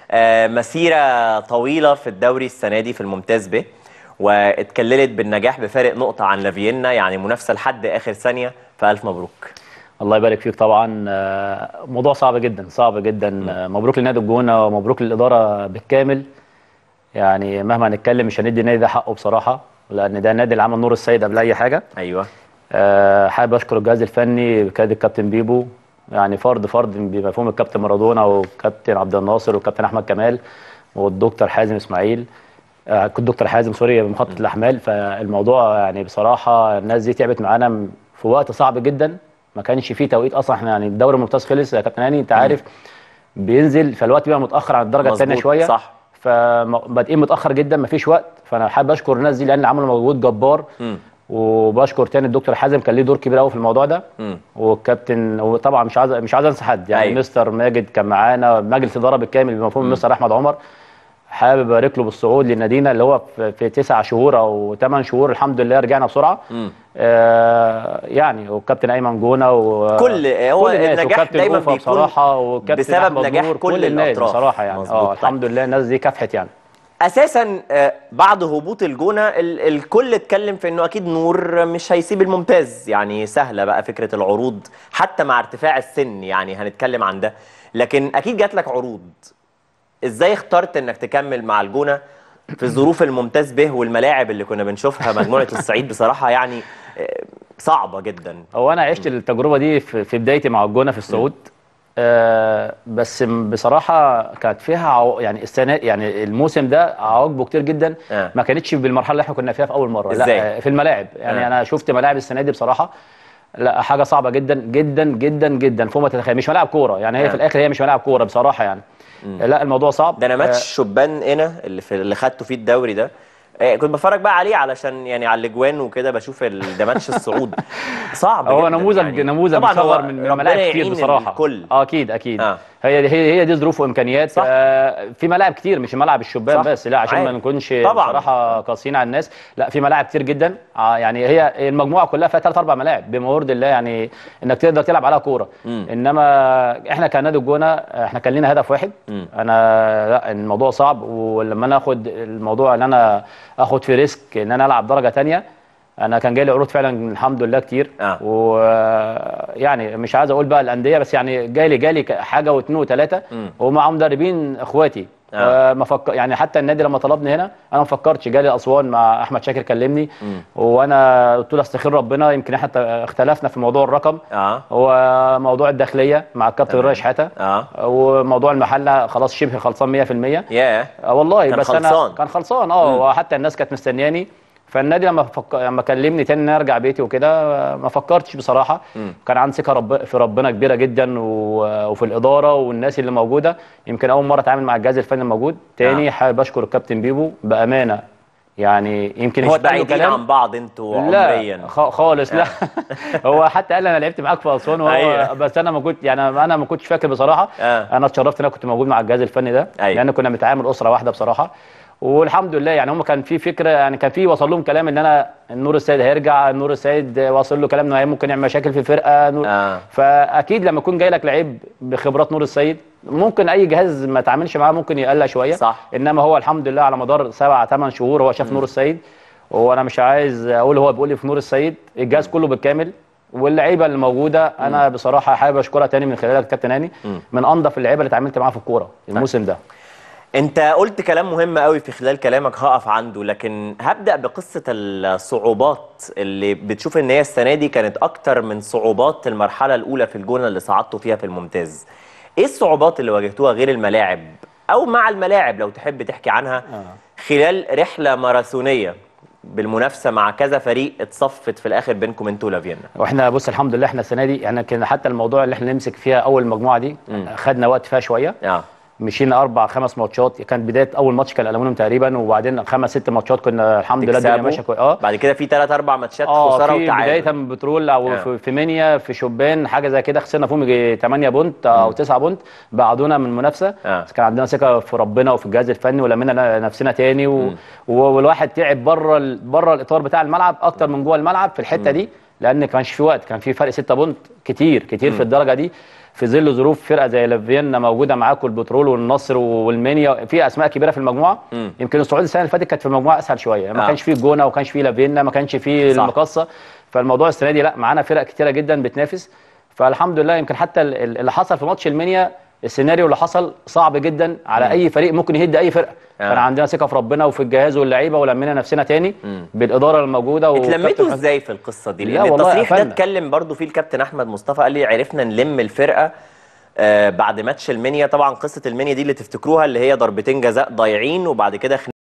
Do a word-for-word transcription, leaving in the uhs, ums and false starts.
آه، مسيرة طويلة في الدوري السنة دي في الممتاز به، واتكللت بالنجاح بفارق نقطة عن لافيينا، يعني منافسة لحد آخر ثانية، فألف مبروك. الله يبارك فيك. طبعا آه، موضوع صعب جدا صعب جدا. آه، مبروك لنادي الجونة ومبروك للإدارة بالكامل. يعني مهما هنتكلم مش هندي النادي ده حقه بصراحة، لأن ده النادي اللي عمل نور السيد قبل أي حاجة. أيوه. أه حابب أشكر الجهاز الفني بقيادة الكابتن بيبو، يعني فرد فرد بمفهوم الكابتن مارادونا والكابتن عبد الناصر والكابتن أحمد كمال والدكتور حازم إسماعيل. آه، كنت دكتور حازم سوري بمخطط الأحمال. فالموضوع يعني بصراحة الناس دي تعبت معانا في وقت صعب جدا، ما كانش فيه توقيت اصلا. احنا يعني الدوري الممتاز خلص يا كابتن هاني، انت عارف بينزل فالوقت بيبقى متاخر عن الدرجه الثانيه شويه، صح. فبادئين متاخر جدا، ما فيش وقت. فانا حابب اشكر الناس دي لان عملوا مجهود جبار. مم. وبشكر تاني الدكتور حازم، كان ليه دور كبير قوي في الموضوع ده. مم. والكابتن، وطبعا مش عايز مش عايز انسى حد يعني. أيوة. مستر ماجد كان معانا، مجلس اداره بالكامل بمفهوم مستر احمد عمر. حابب ابارك له بالصعود لنادينا اللي هو في, في تسع شهور او ثمان شهور، الحمد لله رجعنا بسرعه. آه يعني والكابتن ايمن جونه وكل هو النجاح دايما بيكون بصراحه، والكابتن بسبب نجاح كل, كل الناس بصراحه يعني. اه الحمد لله الناس دي كافحت يعني. اساسا بعد هبوط الجونه الكل اتكلم في انه اكيد نور مش هيسيب الممتاز، يعني سهله بقى فكره العروض حتى مع ارتفاع السن، يعني هنتكلم عن ده، لكن اكيد جات لك عروض. ازاي اخترت انك تكمل مع الجونه في ظروف الممتاز به والملاعب اللي كنا بنشوفها مجموعه الصعيد بصراحه يعني صعبه جدا؟ هو انا عشت التجربه دي في بدايتي مع الجونه في الصعود. آه بس بصراحه كانت فيها عو... يعني السنه يعني الموسم ده عواقبه كتير جدا. آه. ما كانتش بالمرحله اللي احنا كنا فيها في اول مره. إزاي؟ لا في الملاعب يعني. آه. انا شفت ملاعب السنه دي بصراحه لا حاجه صعبه جدا جدا جدا جدا فوق ما تتخيل. مش ملاعب كوره يعني. هي آه. في الاخر هي مش ملاعب كوره بصراحه يعني. مم. لا الموضوع صعب. ده انا ماتش آه. شبان هنا اللي في اللي خدته فيه الدوري ده، كنت بتفرج بقى عليه علشان يعني على الاجوان وكده، بشوف ده ماتش الصعود صعب هو جدا. نموذج يعني نموذج مصور من ملاعب كتير بصراحه. الكل. اه اكيد اكيد. آه. هي هي هي دي ظروف وامكانيات. صح. آه في ملاعب كتير مش ملعب الشبان بس، لا عشان ما نكونش بصراحه قاسيين على الناس. لا في ملاعب كتير جدا. آه يعني هي المجموعه كلها فيها ثلاث اربع ملاعب بما يرضي الله يعني انك تقدر تلعب عليها كوره. انما احنا كنادي الجونه احنا كان لنا هدف واحد. م. انا لا الموضوع صعب، ولما انا اخد الموضوع ان انا اخد في ريسك ان انا العب درجه ثانيه. انا كان جاي لي عروض فعلا الحمد لله كتير. آه. ويعني مش عايز اقول بقى الانديه، بس يعني جاي لي جالي حاجه واثنين وثلاثه ومع مدربين اخواتي. آه. ما فكر يعني حتى النادي لما طلبني هنا انا ما فكرتش. جالي اسوان مع احمد شاكر كلمني. م. وانا قلت له استخير ربنا، يمكن احنا اختلفنا في موضوع الرقم. آه. هو موضوع الداخليه مع الكابتن رئيس حتى. آه. وموضوع المحله خلاص شبه خلصان مية في المية. ياه آه والله. كان بس خلصان. انا كان خلصان اه وحتى الناس كانت مستنياني. فالنادي لما فك... لما كلمني تاني ان ارجع بيتي وكده ما فكرتش بصراحه. م. كان عندي ثقه رب... في ربنا كبيره جدا و... وفي الاداره والناس اللي موجوده. يمكن اول مره اتعامل مع الجهاز الفني الموجود تاني. حابب اشكر الكابتن بيبو بامانه يعني. يمكن مش هو بعيدين عن بعض انتوا عمريا. لا خالص لا. هو حتى قال انا لعبت معاك في اسوان وهو أيوة. بس انا ما كنت يعني انا ما كنتش فاكر بصراحه. آه. انا اتشرفت ان انا كنت موجود مع الجهاز الفني ده. أيوة. لان كنا بنتعامل اسره واحده بصراحه. والحمد لله يعني هم كان في فكره يعني كان في وصل لهم كلام ان انا النور السيد هيرجع. النور السيد واصل له كلام انه ممكن يعمل مشاكل في الفرقه. نور آه. فاكيد لما يكون جاي لك لعيب بخبرات نور السيد ممكن اي جهاز ما تعاملش معاه ممكن يقلق شويه. صح. انما هو الحمد لله على مدار سبع ثمان شهور هو شاف م. نور السيد. وانا مش عايز اقول هو بيقول لي في نور السيد الجهاز كله بالكامل واللعيبه اللي موجوده. م. انا بصراحه حابب اشكرها تاني من خلالك الكابتن هاني. من انظف اللعيبه اللي اتعاملت معاها في الكوره الموسم ده. انت قلت كلام مهم قوي في خلال كلامك هقف عنده، لكن هبدأ بقصة الصعوبات اللي بتشوف ان هي السنة دي كانت اكتر من صعوبات المرحلة الاولى في الجونة اللي صعدتوا فيها في الممتاز. ايه الصعوبات اللي واجهتوها غير الملاعب او مع الملاعب لو تحب تحكي عنها خلال رحلة ماراثونية بالمنافسه مع كذا فريق اتصفت في الاخر بينكم انتوا لافيينا؟ واحنا بص الحمد لله احنا السنه دي يعني كان حتى الموضوع اللي احنا نمسك فيها اول مجموعه دي م. خدنا وقت فيها شويه. آه. مشينا اربع خمس ماتشات. كان بدايه اول ماتش كان الالومنيوم تقريبا، وبعدين خمس ست ماتشات كنا الحمد لله الدنيا ماشيه كويس. اه بعد كده في ثلاث اربع ماتشات آه خساره وتعادل. بدايه من بترول او آه. في, في منيا في شبان حاجه زي كده خسرنا فيهم يجي ثمانية بونت او تسعة بونت بعدونا من المنافسه. آه. بس كان عندنا ثقه في ربنا وفي الجهاز الفني ولمينا نفسنا تاني و... والواحد تعب بره ال... بره الاطار بتاع الملعب اكتر من جوه الملعب في الحته م. دي، لان ما كانش في وقت. كان في فرق ستة بونت كتير كتير م. في الدرجه دي. في ظل ظروف فرقه زي لافينا موجوده معاكم، البترول والنصر والمنيا، في اسماء كبيره في المجموعه. م. يمكن الصعود السنه اللي فاتت كانت في المجموعه اسهل شويه، ما آه. كانش فيه الجونه وما كانش فيه لافينا، ما كانش فيه المقصه. فالموضوع السنه دي لا، معانا فرق كتيره جدا بتنافس، فالحمد لله. يمكن حتى اللي حصل في ماتش المنيا، السيناريو اللي حصل صعب جدا على م. اي فريق ممكن يهد اي فرقه. آه. كان عندنا ثقه في ربنا وفي الجهاز واللعيبه، ولمينا نفسنا تاني م. بالاداره الموجوده. اتلميتوا ازاي في القصه دي؟ لان التصريح ده اتكلم برضو فيه الكابتن احمد مصطفى، قال لي عرفنا نلم الفرقه آه بعد ماتش المنيا. طبعا قصه المنيا دي اللي تفتكروها اللي هي ضربتين جزاء ضايعين وبعد كده